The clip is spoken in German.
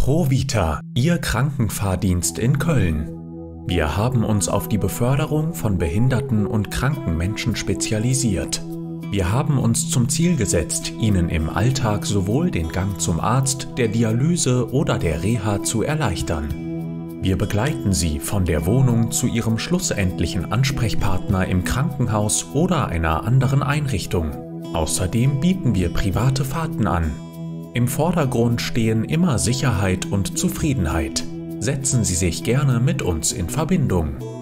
ProVita, Ihr Krankenfahrdienst in Köln. Wir haben uns auf die Beförderung von behinderten und kranken Menschen spezialisiert. Wir haben uns zum Ziel gesetzt, Ihnen im Alltag sowohl den Gang zum Arzt, der Dialyse oder der Reha zu erleichtern. Wir begleiten Sie von der Wohnung zu Ihrem schlussendlichen Ansprechpartner im Krankenhaus oder einer anderen Einrichtung. Außerdem bieten wir private Fahrten an. Im Vordergrund stehen immer Sicherheit und Zufriedenheit. Setzen Sie sich gerne mit uns in Verbindung.